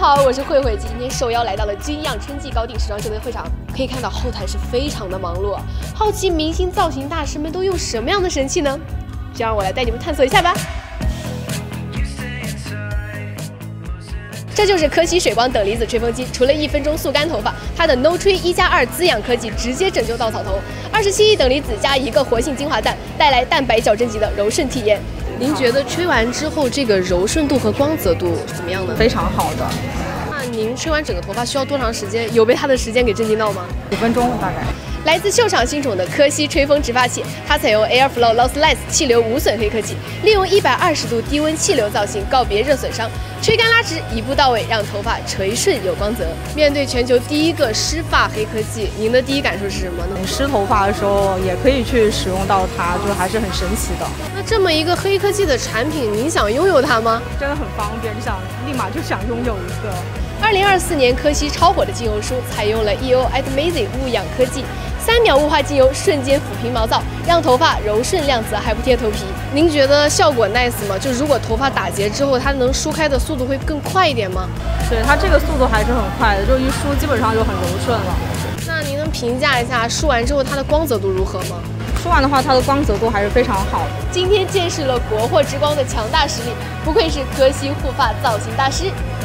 好，我是慧慧，今天受邀来到了金样春季高定时装秀的会场，可以看到后台是非常的忙碌。好奇明星造型大师们都用什么样的神器呢？就让我来带你们探索一下吧。这就是科希水光等离子吹风机，除了1分钟速干头发，它的 No 吹1+2滋养科技直接拯救稻草头，27亿等离子加1个活性精华蛋，带来蛋白矫正级的柔顺体验。您觉得吹完之后这个柔顺度和光泽度怎么样呢？ 非常好的。 那您吹完整个头发需要多长时间？有被它的时间给震惊到吗 5分钟大概。 来自秀场新宠的科希吹风直发器，它采用 Airflow Lossless 气流无损黑科技，利用120度低温气流造型告别热损伤，吹干拉直，一步到位，让头发垂顺有光泽。面对全球第一个湿发黑科技，您的第一感受是什么呢？ 湿头发的时候也可以去使用到它，就还是很神奇的。 那这么一个黑科技的产品，您想拥有它吗？ 真的很方便，立马就想拥有一个。 2024年科希超火的精油书采用了 EO Admazy 雾氧科技，3秒雾化精油瞬间抚平毛躁，让头发柔顺亮泽还不贴头皮。您觉得效果 nice 吗？就如果头发打结之后，它能梳开的速度会更快一点吗？ 对，它这个速度还是很快的，就一梳基本上就很柔顺了。 那您能评价一下梳完之后它的光泽度如何吗？ 梳完的话，它的光泽度还是非常好的。 今天见识了国货之光的强大实力，不愧是科希护发造型大师。